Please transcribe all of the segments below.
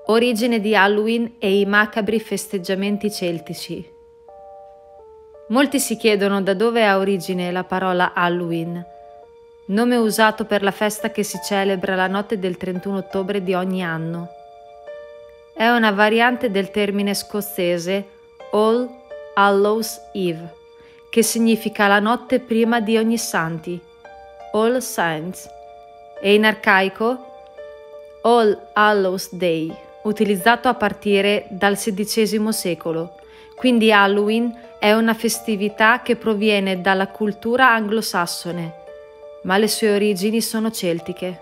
Origine di Halloween e i macabri festeggiamenti celtici. Molti si chiedono da dove ha origine la parola Halloween, nome usato per la festa che si celebra la notte del 31 ottobre di ogni anno. È una variante del termine scozzese All Hallows Eve, che significa la notte prima di ogni santi, All Saints, e in arcaico All Hallows Day, utilizzato a partire dal XVI secolo. Quindi Halloween è una festività che proviene dalla cultura anglosassone, ma le sue origini sono celtiche.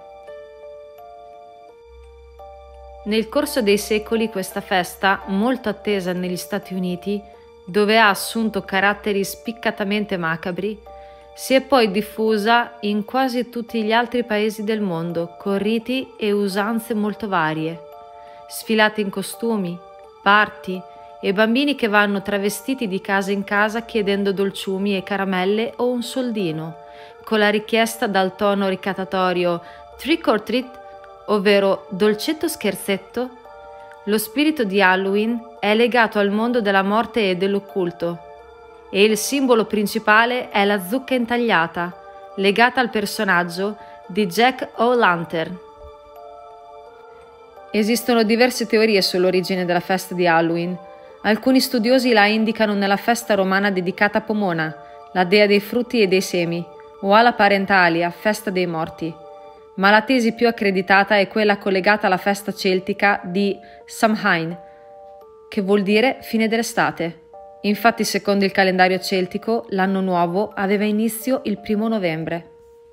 Nel corso dei secoli questa festa, molto attesa negli Stati Uniti, dove ha assunto caratteri spiccatamente macabri, si è poi diffusa in quasi tutti gli altri paesi del mondo, con riti e usanze molto varie. Sfilate in costumi, party e bambini che vanno travestiti di casa in casa chiedendo dolciumi e caramelle o un soldino, con la richiesta dal tono ricattatorio trick or treat, ovvero dolcetto scherzetto. Lo spirito di Halloween è legato al mondo della morte e dell'occulto, e il simbolo principale è la zucca intagliata, legata al personaggio di Jack O'Lantern. Esistono diverse teorie sull'origine della festa di Halloween. Alcuni studiosi la indicano nella festa romana dedicata a Pomona, la dea dei frutti e dei semi, o alla Parentalia, festa dei morti. Ma la tesi più accreditata è quella collegata alla festa celtica di Samhain, che vuol dire fine dell'estate. Infatti, secondo il calendario celtico, l'anno nuovo aveva inizio il 1 novembre.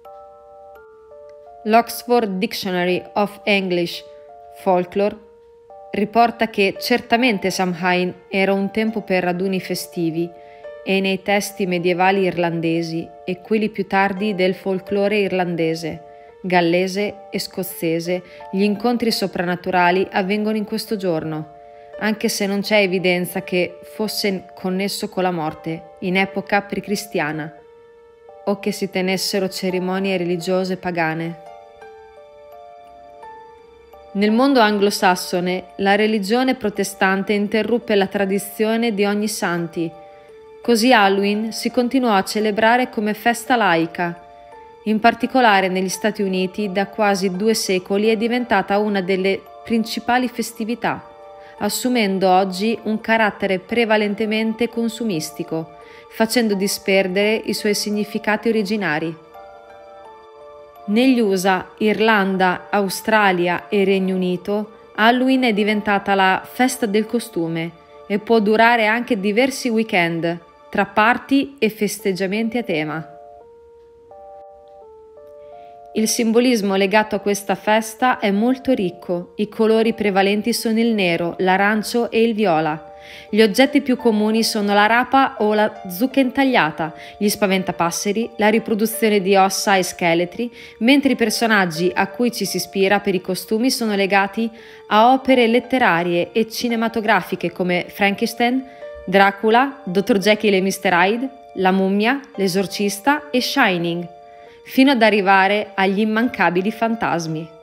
L'Oxford Dictionary of English Folklore riporta che certamente Samhain era un tempo per raduni festivi e nei testi medievali irlandesi e quelli più tardi del folklore irlandese, gallese e scozzese, gli incontri soprannaturali avvengono in questo giorno, anche se non c'è evidenza che fosse connesso con la morte in epoca precristiana o che si tenessero cerimonie religiose pagane. Nel mondo anglosassone, la religione protestante interruppe la tradizione di ogni santi. Così Halloween si continuò a celebrare come festa laica. In particolare negli Stati Uniti, da quasi 2 secoli è diventata una delle principali festività, assumendo oggi un carattere prevalentemente consumistico, facendo disperdere i suoi significati originari. Negli USA, Irlanda, Australia e Regno Unito, Halloween è diventata la festa del costume e può durare anche diversi weekend, tra party e festeggiamenti a tema. Il simbolismo legato a questa festa è molto ricco. I colori prevalenti sono il nero, l'arancio e il viola. Gli oggetti più comuni sono la rapa o la zucca intagliata, gli spaventapasseri, la riproduzione di ossa e scheletri, mentre i personaggi a cui ci si ispira per i costumi sono legati a opere letterarie e cinematografiche come Frankenstein, Dracula, Dr. Jekyll e Mr. Hyde, La mummia, L'esorcista e Shining, fino ad arrivare agli immancabili fantasmi.